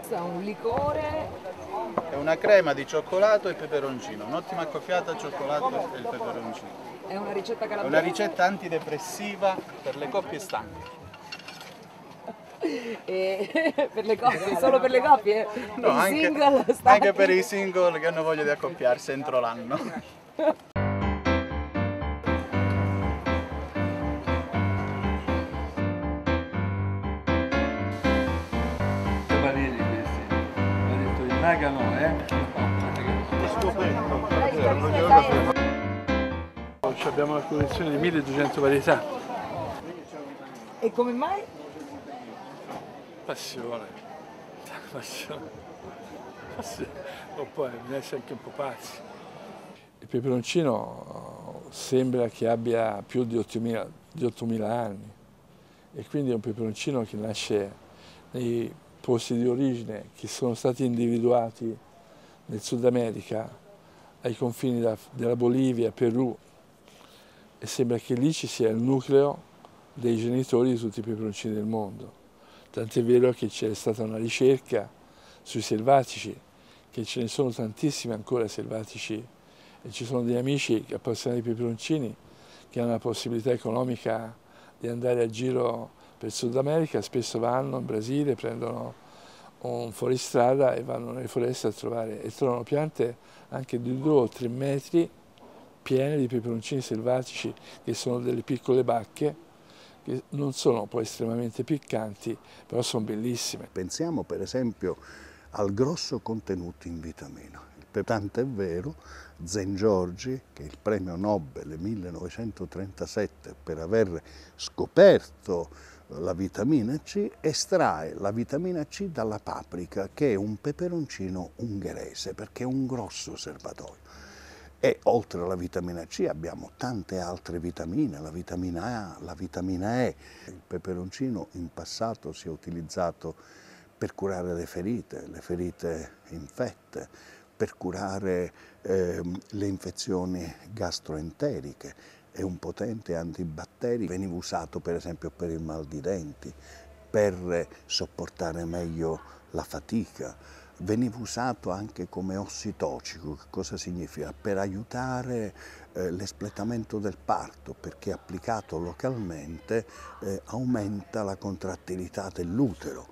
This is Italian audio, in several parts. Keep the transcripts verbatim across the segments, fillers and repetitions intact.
Questo è un liquore. È una crema di cioccolato e peperoncino, un'ottima accoppiata al cioccolato e il peperoncino. È una ricetta È calabrese? una ricetta antidepressiva per le coppie stanche. E per le coppie, solo per le coppie? No, I anche, single stanchi? anche per i single che hanno voglia di accoppiarsi entro l'anno. Pareri questi, mi ha detto il naga no, eh? Abbiamo una collezione di milleduecento varietà. E come mai? Passione, passione, passione. O poi mi lascia anche un po' pazzi. Il peperoncino sembra che abbia più di ottomila anni e quindi è un peperoncino che nasce nei posti di origine che sono stati individuati nel Sud America, ai confini da, della Bolivia, Perù, e sembra che lì ci sia il nucleo dei genitori di tutti i peperoncini del mondo. Tant'è vero che c'è stata una ricerca sui selvatici, che ce ne sono tantissimi ancora selvatici, e ci sono degli amici appassionati di peperoncini che hanno la possibilità economica di andare a giro per Sud America, spesso vanno in Brasile, prendono un fuoristrada e vanno nelle foreste a trovare, e trovano piante anche di due o tre metri piene di peperoncini selvatici, che sono delle piccole bacche, che non sono poi estremamente piccanti, però sono bellissime. Pensiamo per esempio al grosso contenuto in vitamina. Tant'è vero, Szent-Györgyi, che è il premio Nobel nel millenovecentotrentasette per aver scoperto la vitamina C, estrae la vitamina C dalla paprika, che è un peperoncino ungherese, perché è un grosso serbatoio. E oltre alla vitamina C abbiamo tante altre vitamine, la vitamina A, la vitamina E. Il peperoncino in passato si è utilizzato per curare le ferite, le ferite infette, per curare eh, le infezioni gastroenteriche. È un potente antibatterico, veniva usato per esempio per il mal di denti, per sopportare meglio la fatica. Veniva usato anche come ossitocico. Che cosa significa? Per aiutare eh, l'espletamento del parto, perché applicato localmente eh, aumenta la contrattilità dell'utero.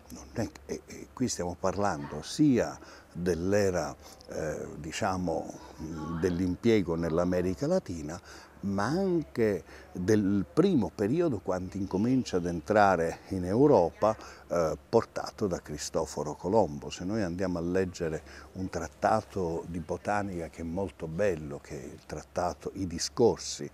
Qui stiamo parlando sia dell'era eh, diciamo, dell'impiego nell'America Latina, ma anche del primo periodo, quando incomincia ad entrare in Europa, eh, portato da Cristoforo Colombo. Se noi andiamo a leggere un trattato di botanica che è molto bello, che è il trattato I Discorsi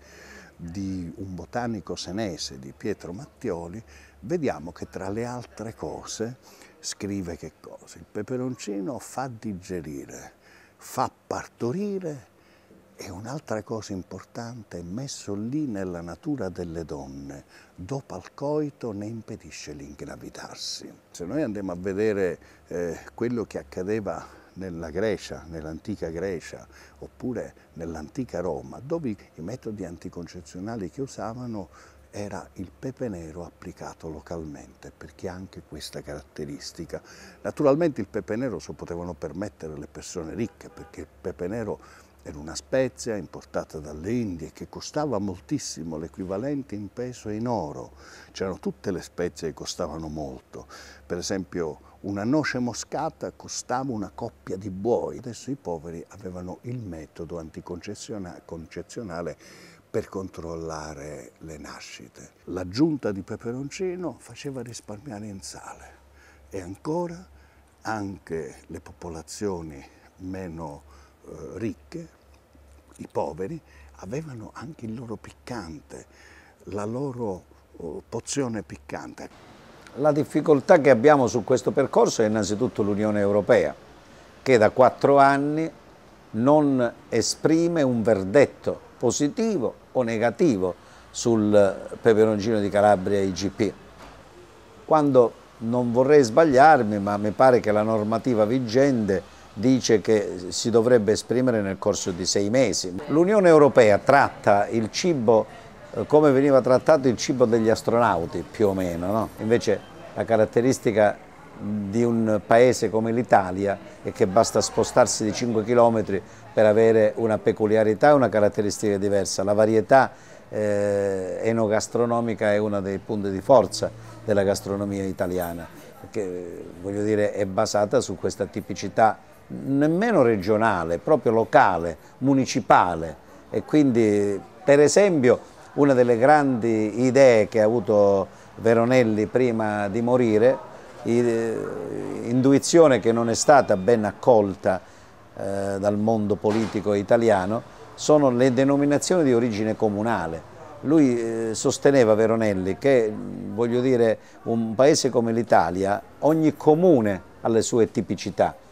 di un botanico senese, di Pietro Mattioli, vediamo che tra le altre cose scrive che cosa? Il peperoncino fa digerire, fa partorire, e un'altra cosa importante, è messo lì nella natura delle donne, dopo al coito ne impedisce l'ingravidarsi. Se noi andiamo a vedere eh, quello che accadeva nella Grecia, nell'antica Grecia, oppure nell'antica Roma, dove i metodi anticoncezionali che usavano era il pepe nero applicato localmente, perché ha anche questa caratteristica. Naturalmente il pepe nero se lo potevano permettere le persone ricche, perché il pepe nero era una spezia importata dalle Indie che costava moltissimo, l'equivalente in peso e in oro. C'erano tutte le spezie che costavano molto. Per esempio una noce moscata costava una coppia di buoi. Adesso i poveri avevano il metodo anticoncezionale per controllare le nascite. L'aggiunta di peperoncino faceva risparmiare in sale, e ancora anche le popolazioni meno eh, ricche, i poveri, avevano anche il loro piccante, la loro oh, pozione piccante. La difficoltà che abbiamo su questo percorso è innanzitutto l'Unione Europea, che da quattro anni non esprime un verdetto positivo o negativo sul peperoncino di Calabria I G P. Quando, non vorrei sbagliarmi, ma mi pare che la normativa vigente dice che si dovrebbe esprimere nel corso di sei mesi. L'Unione Europea tratta il cibo eh, come veniva trattato il cibo degli astronauti, più o meno, no? Invece la caratteristica di un paese come l'Italia e che basta spostarsi di cinque chilometri per avere una peculiarità e una caratteristica diversa. La varietà eh, enogastronomica è uno dei punti di forza della gastronomia italiana, che voglio dire è basata su questa tipicità nemmeno regionale, proprio locale, municipale, e quindi per esempio una delle grandi idee che ha avuto Veronelli prima di morire, intuizione che non è stata ben accolta eh, dal mondo politico italiano, sono le denominazioni di origine comunale. Lui eh, sosteneva, Veronelli, che voglio dire, un paese come l'Italia, ogni comune ha le sue tipicità.